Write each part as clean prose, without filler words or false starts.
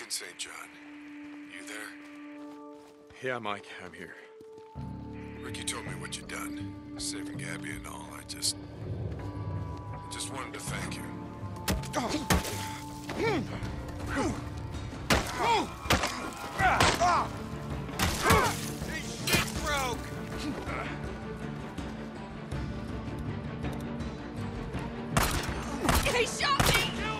Deacon St. John, you there? Yeah, Mike, I'm here. Ricky told me what you'd done, saving Gabby and all. I just wanted to thank you. His shit broke! He shot me!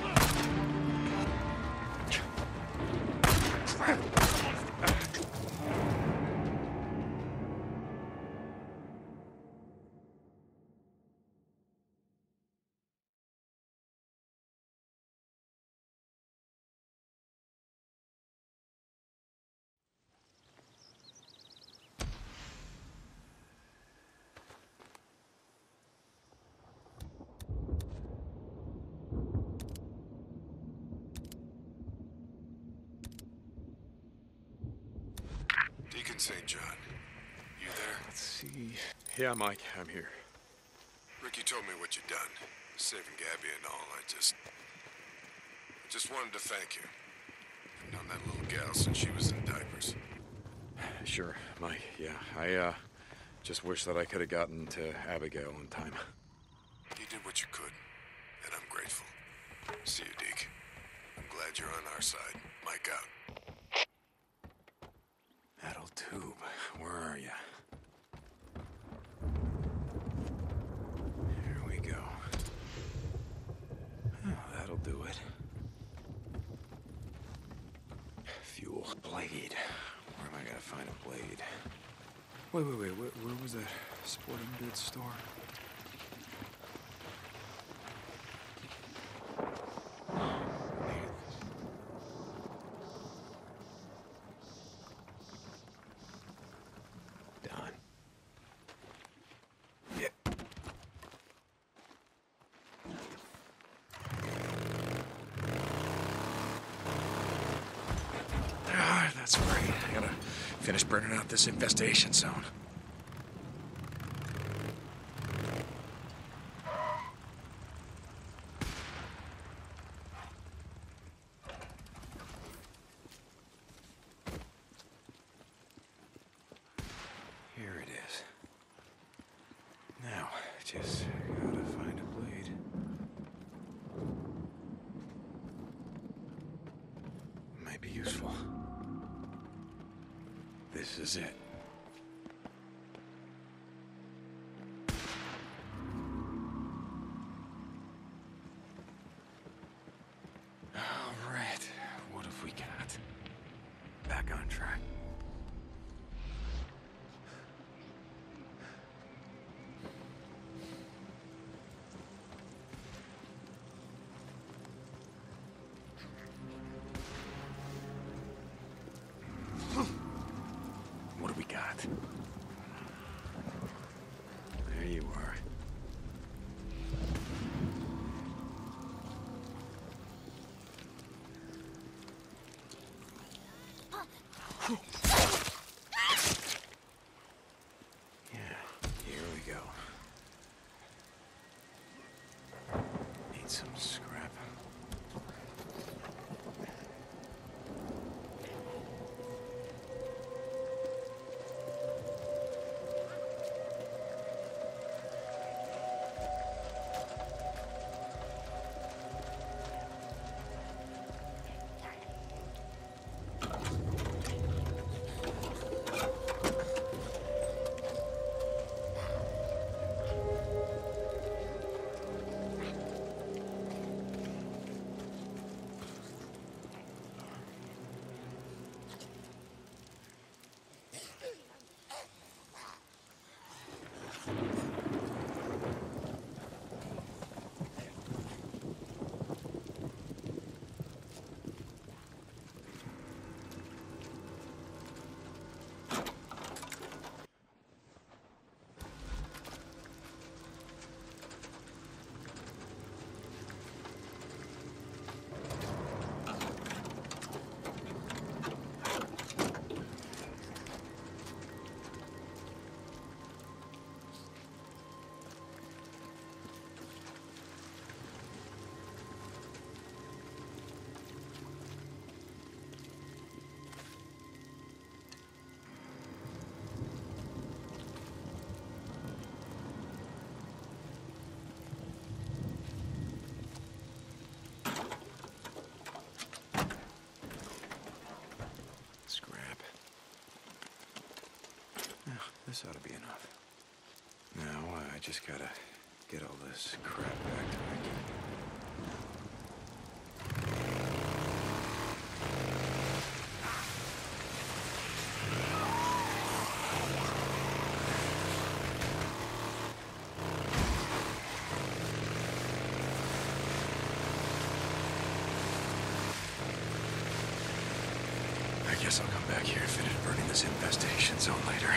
Deacon St. John, you there? Let's see. Yeah, Mike, I'm here. Ricky told me what you'd done, saving Gabby and all. I just wanted to thank you. I've known that little gal since she was in diapers. Sure, Mike, yeah. I just wish that I could have gotten to Abigail in time. You did what you could, and I'm grateful. See you, Deke. I'm glad you're on our side. Mike out. That'll tube. Where are you? Here we go. Oh, that'll do it. Fuel. Blade. Where am I gonna find a blade? Wait. Where was that sporting goods store? Done. Yeah. Ah, that's great. I gotta finish burning out this infestation zone. Here it is. Now, just gotta find a blade. Might be useful. This is it. All right. What have we got? Back on track. What do we got? There you are. Yeah, here we go. Need some scrap. this ought to be enough. Now, I just gotta get all this crap back to Ricky. I guess I'll come back here and finish burning this infestation zone later.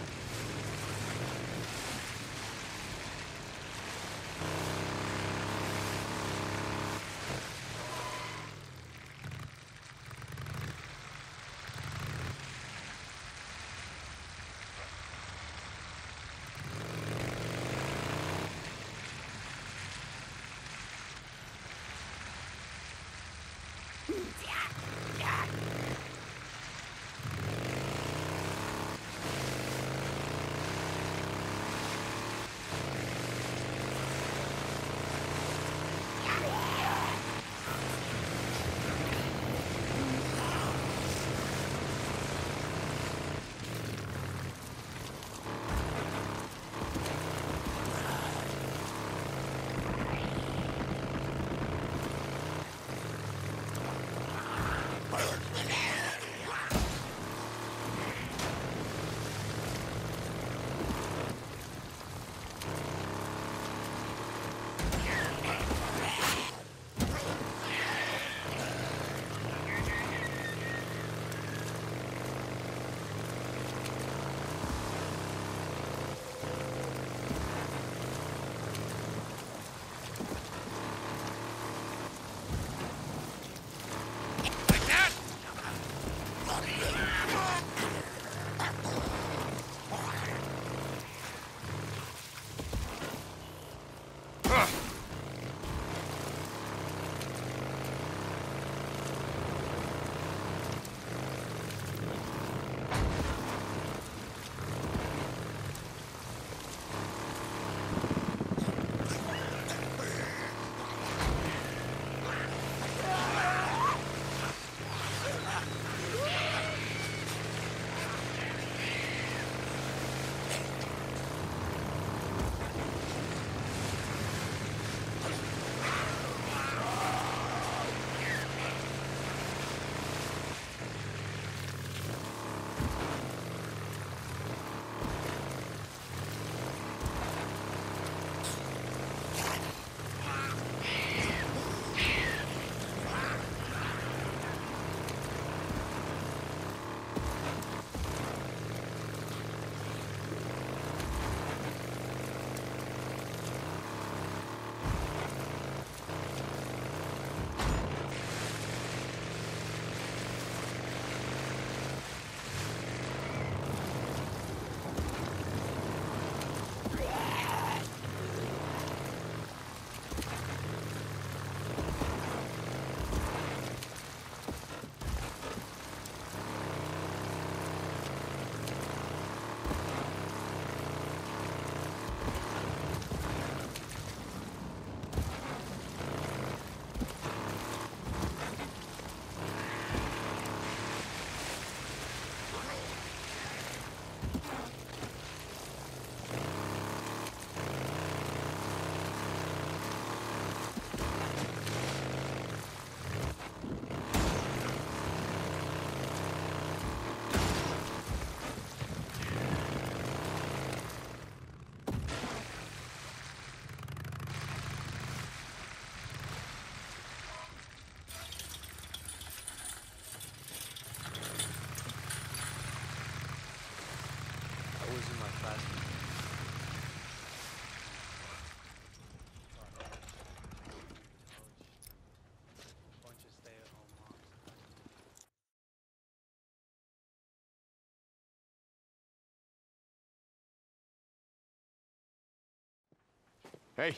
Hey,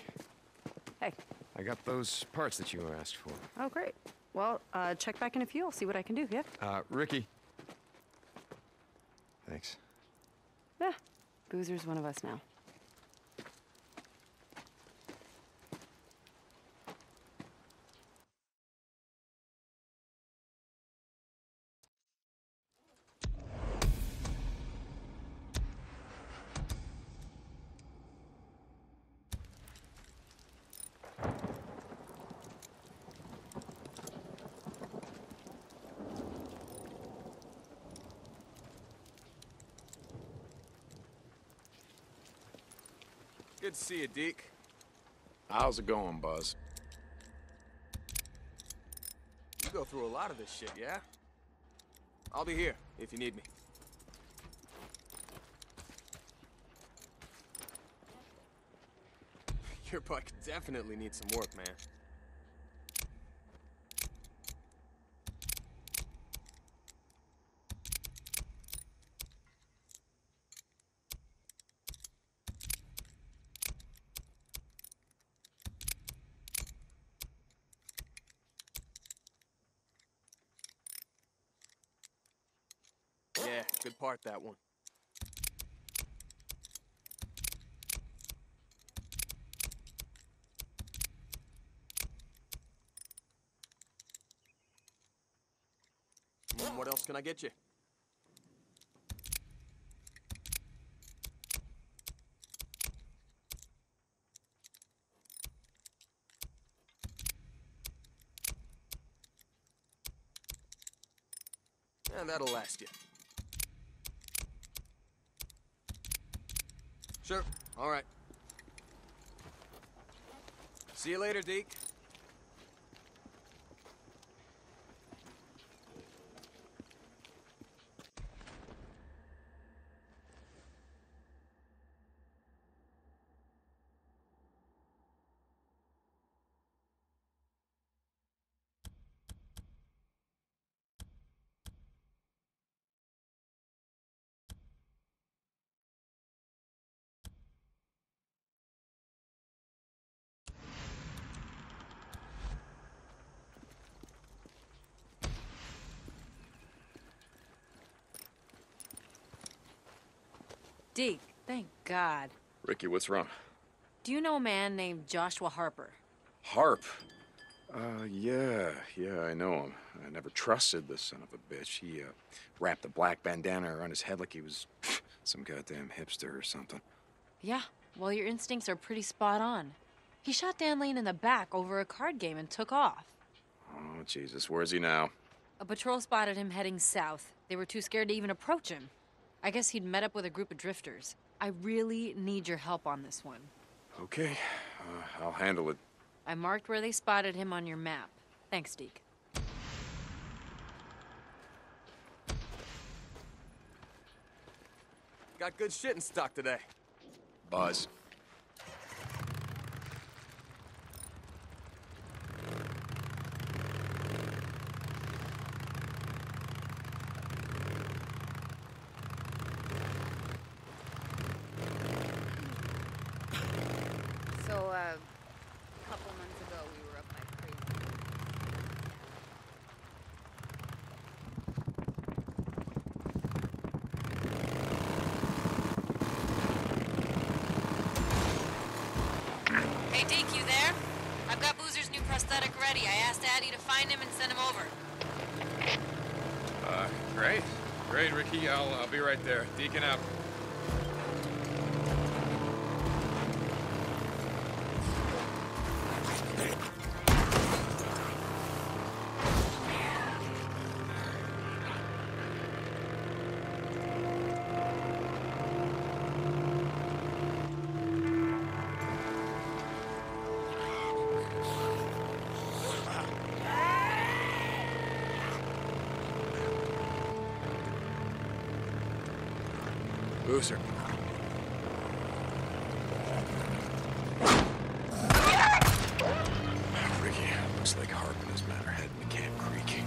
Hey. I got those parts that you asked for. Oh, great. Well, check back in a few. I'll see what I can do, yeah? Ricky. Thanks. Yeah. Boozer's one of us now. Good to see you, Deke. How's it going, Buzz? You go through a lot of this shit, yeah? I'll be here if you need me. Your bike definitely needs some work, man. Yeah, good part, that one. What else can I get you? Yeah, that'll last you. Sure, all right. See you later, Deke. Deke, thank God. Ricky, what's wrong? Do you know a man named Joshua Harper? Harp? Yeah, I know him. I never trusted the son of a bitch. He, wrapped a black bandana around his head like he was some goddamn hipster or something. Yeah, well, your instincts are pretty spot on. He shot Dan Lane in the back over a card game and took off. Oh, Jesus, where's he now? A patrol spotted him heading south. They were too scared to even approach him. I guess he'd met up with a group of drifters. I really need your help on this one. Okay, I'll handle it. I marked where they spotted him on your map. Thanks, Deke. Got good shit in stock today. Buzz. So, a couple months ago, we were up by Crazy. Hey, Deke, you there? I've got Boozer's new prosthetic ready. I asked Addie to find him and send him over. Great, Ricky. I'll be right there. Deacon out. Boozer. Ricky, looks like Harp and his men are heading to Camp Creek.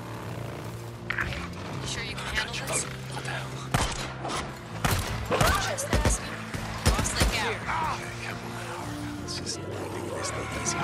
You sure you can handle this? What the hell? Just asking. Boss Lake out. Okay, come on, Harp. Let's just take this thing easy.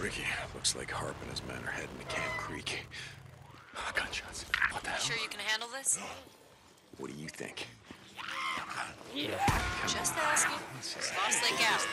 Ricky, looks like Harp and his men are heading to Camp Creek. Gunshots. What the hell? Sure you can handle this? What do you think? Just asking. Lost Lake out.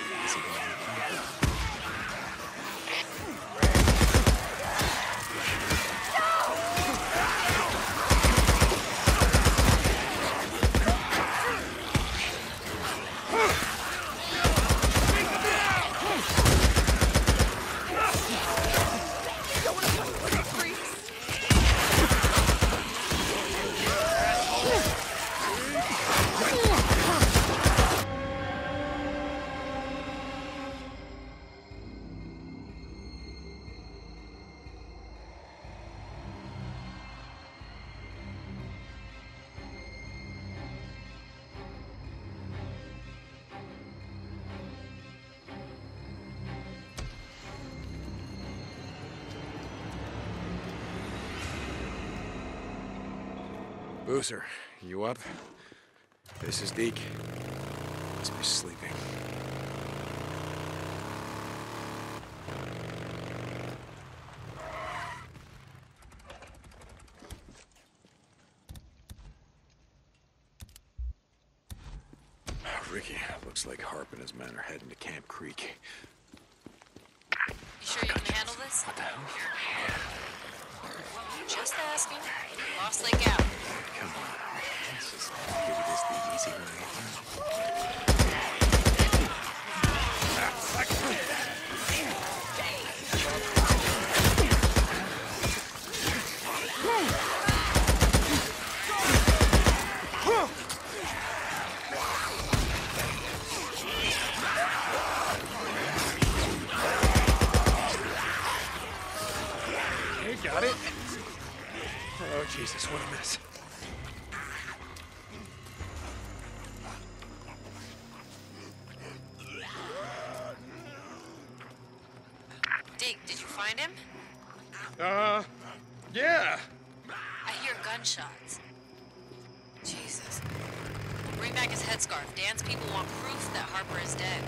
Boozer, you up? This is Deke. Must be sleeping. Ricky, looks like Harp and his men are heading to Camp Creek. You sure you can handle this? What the hell? Just asking. Lost Lake out. Come on. Let's just give you this the easy way. You got it? Oh, Jesus, what a mess. Deke, did you find him? Yeah. I hear gunshots. Jesus. Bring back his headscarf. Dan's people want proof that Harper is dead.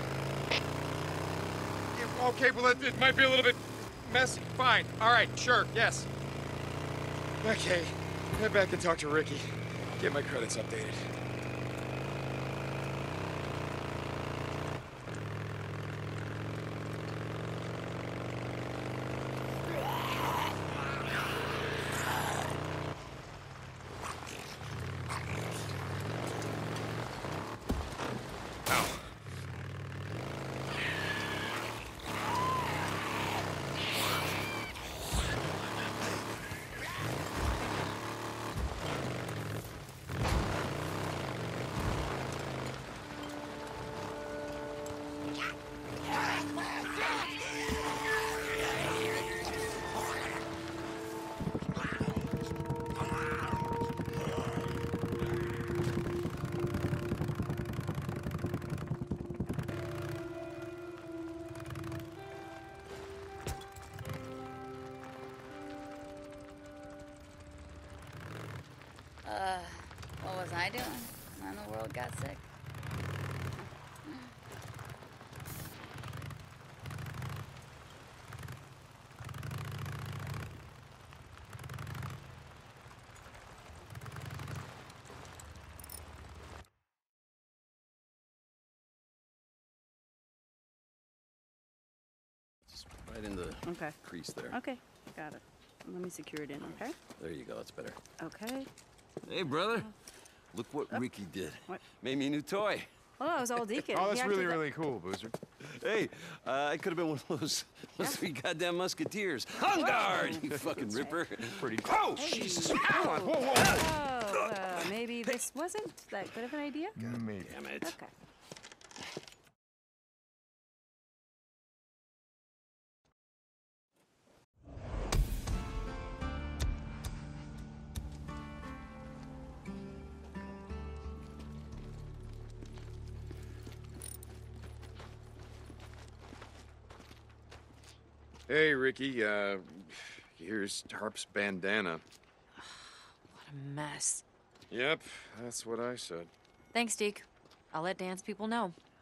Okay, well, it might be a little bit messy. Fine. All right, sure, yes. Okay, head back and talk to Ricky. Get my credits updated. What was I doing when the world got sick? Right in the Okay. crease there. Okay, got it. Let me secure it in, okay? There you go, that's better. Okay. Hey, brother. Look what Ricky did. What? Made me a new toy. Well, that was all Deacon. Oh, He that's acted really, like- really cool, Boozer. Hey, I could have been one of those three goddamn musketeers. On guard, you fucking ripper. Pretty cool. Oh, Jesus. Whoa, whoa, whoa. Oh, maybe this wasn't that good of an idea? Maybe. Damn it. Okay. Hey, Ricky, here's Harp's bandana. What a mess. Yep, that's what I said. Thanks, Deke. I'll let Dan's people know.